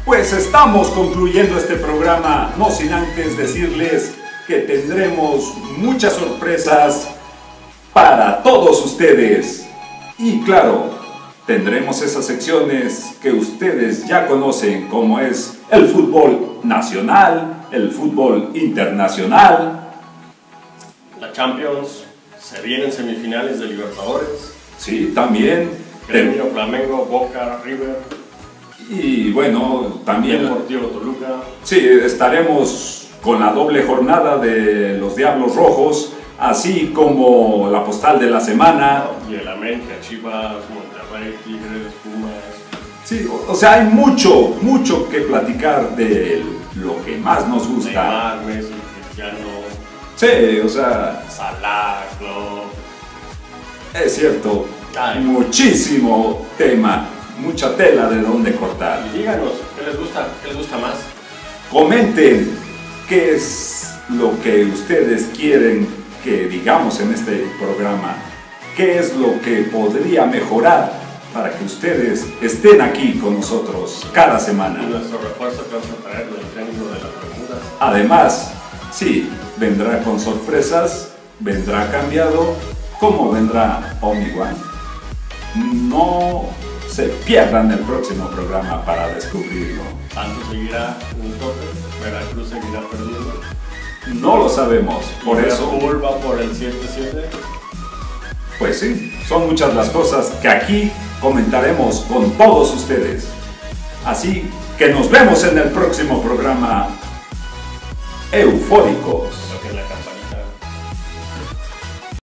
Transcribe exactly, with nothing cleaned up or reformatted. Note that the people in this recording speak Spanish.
Pues estamos concluyendo este programa, no sin antes decirles que tendremos muchas sorpresas para todos ustedes. Y claro, tendremos esas secciones que ustedes ya conocen, como es el fútbol nacional, el fútbol internacional. La Champions, se vienen semifinales de Libertadores. Sí, también. Gremio, Flamengo, Boca, River. Y bueno, también... Deportivo Toluca. Sí, estaremos con la doble jornada de los Diablos Rojos, así como la postal de la semana. Y el América, Chivas, Monterrey, Tigres, Pumas. Sí, o, o sea, hay mucho, mucho que platicar de lo que más nos gusta. Neymar, Messi, Cristiano. Sí, o sea... Salah, Klopp. Es cierto, Ay. Muchísimo tema, mucha tela de dónde cortar. Y díganos, ¿qué les gusta? ¿Qué les gusta más? Comenten qué es lo que ustedes quieren que digamos en este programa, qué es lo que podría mejorar para que ustedes estén aquí con nosotros cada semana. Y nuestro refuerzo que vamos a traer del técnico de las Bermudas. Además, sí, vendrá con sorpresas, vendrá cambiado, como vendrá Obi-Wan. No se pierdan el próximo programa para descubrirlo. Santos seguirá un tope, Veracruz seguirá perdiendo. No lo sabemos, por eso... Liverpool va por el siete siete. Pues sí, son muchas las cosas que aquí comentaremos con todos ustedes. Así que nos vemos en el próximo programa. Eufóricos. Toquen la campanita.